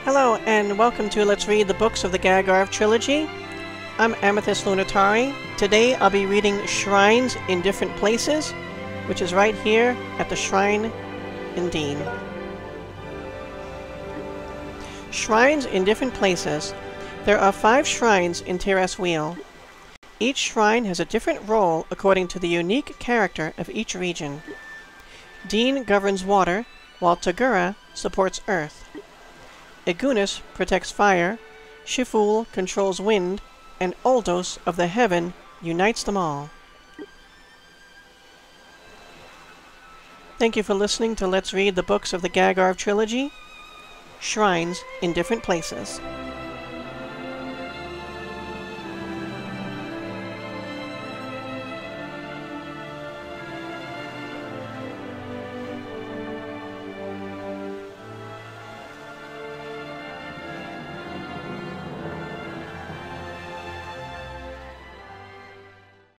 Hello and welcome to Let's Read the Books of the Gagharv Trilogy. I'm Amethyst Lunatari. Today I'll be reading Shrines in Different Places, which is right here at the Shrine in Dean. Shrines in Different Places. There are 5 shrines in Tirasweel. Each shrine has a different role according to the unique character of each region. Dean governs water, while Tagura supports earth. Egunis protects fire, Shiful controls wind, and Oldos of the heaven unites them all. Thank you for listening to Let's Read the Books of the Gagharv Trilogy, Shrines in Different Places.